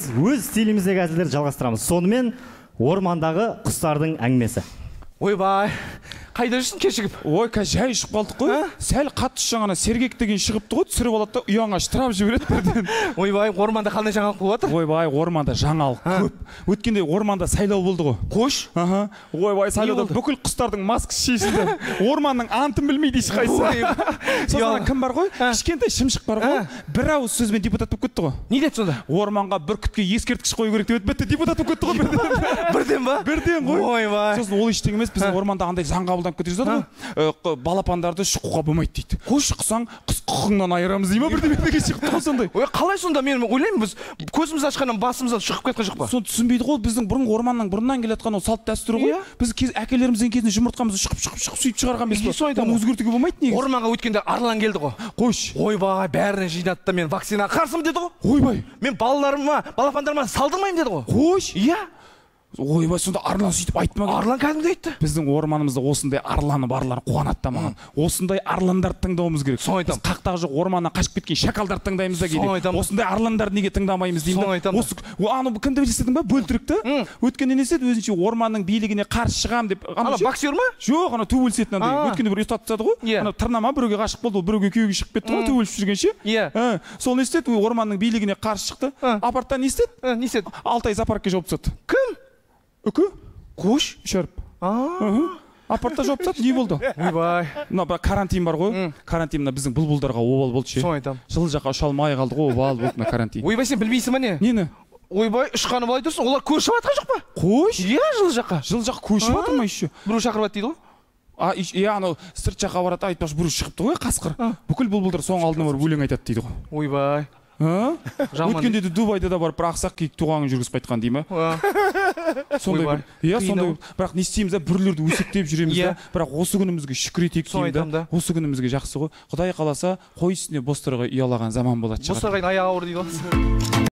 өз стиліміздегі әзілдерді жалғастырамыз. Сонымен ормандағы құстардың әңгімесі. Ойбай, қайда жүрсің кешігіп? Ой, жай ұшып қалдық қой. Сәл қатты жаңана сергек деген шығыпты ғой, түсіріп алады да ұяңа штырап жібереді бірден. Ойбай, орманда қандай жаңалық болып жатыр? Ойбай, орманда жаңалық көп. Өткенде орманда сайлау болды ғой. Қош? Аха. Ойбай, сайлауда бүкіл құстардың маскасы шешілді. Орманның антын білмейді ешқайсысы. Содан кім бар ғой? Кішкентай шымшық бар ғой. Бір ауыз сөзбен депутат болып кетті ғой. Не деді сонда? Орманға бүркітке ескерткіш қою керек деп бітті, депутат болып кетті ғой. Бірден ба? Бірден ғой. Ойбай. Сосын ол ештеңе емес, біздің орманда андай заң қабылданып кетіп жатыр ғой. Балапандарды шыққуға болмайды дейді. Қош шықсаң, құс құқығыңнан айырамыз дей ма бірдеңеге шықты ғой сондай. Ой, қалай сонда? Мен ойлаймын, біз көзіміз ашқаннан басымыздан шығып кеткен жоқ па? Соны түсінбейді ғой, біздің бұрынғы орманның бұрыннан келе жатқан ол салт дәстүрі ғой. Біз әкелеріміздің кезінде жұмыртқамызды шығып сөйтіп шығарған бес па? Оны өзгертуге болмайды неге? Орманға өткенде арлан келді ғой. Қош. Ойбай, бәрін жинады да мен вакцинаға қарсымын деді ғой. Ойбай. Мен балаларыма, балапандарыма салдырмаймын деді ғой. Қош. Иә. Ойбай, сонда арлан сөйтіп айтпаған. Арлан кәдімгі айтты. Біздің орманымызда осындай арланы барлар қуанады да маған. Осындай арландарды тыңдауымыз керек. Соны айтамын. Біз қақтағы жоқ орманнан қашып кеткен шакалдарды тыңдаймыз да Соны кейде. айтамын. Осындай арландарды неге тыңдамаймыз деймін. Соны айтамын. Аны кімді білесің ба? Бөлтірікті. Өткенде не істеді? Өзінше орманның билігіне қарсы шығамын деп. Ана боксер ма? Жоқ, ана төбелесетін андай. Өткенде бір ұстатып тастады ғой. Ана тырнама біреуге ғашық болды, біреуге күйеуге шығып кетті ғой, төбелесіп жүргенше. Иә. Сол не істеді? Орманның билігіне қарсы шықты. Апарттан не істеді? Не істеді? Алтай зоопаркке жауып тастады. Кім? Үкі? Қош? Шәріп. Апартта жауып тастады, не болды? Ойбай. Мына карантин бар ғой. Карантинда біздің бұлбұлдарға обал болды ше. Соны айтамын. Жыл жаққа ұша алмай қалды ғой, обал болды мына карантин. Ойбай, сен білмейсің ба не? Нені? Ойбай, ұшқаны былай тұрсын, олар көшіп жатқан жоқ па? Қош? Иә, жыл жаққа. Жыл жақ көшіп жатыр ма еще? Біреу шақырып дейді ғой. Иә, анау сырт жаққа барады, айтпақшы біреу шығыпты ғой, қасқыр. Бүкіл бұлбұлдар соның алдына барып өлең айтады дейді ғой. Ойбай. Өткенде де Дубайда да барып бір ақсақ киік туғанын жүргізіп қайтқан дей ма? Сондай. Иә, сондай. Бірақ не істейміз да, бүрлерді өсектеп жүреміз да. Бірақ осы күнімізге шүкір етейік деймін да. Осы күнімізге жақсы ғой. Құдай қаласа, қой үстіне бозторғай ұялаған заман болады шығар. Бозторғайдың аяғы ауыр дейді ғой.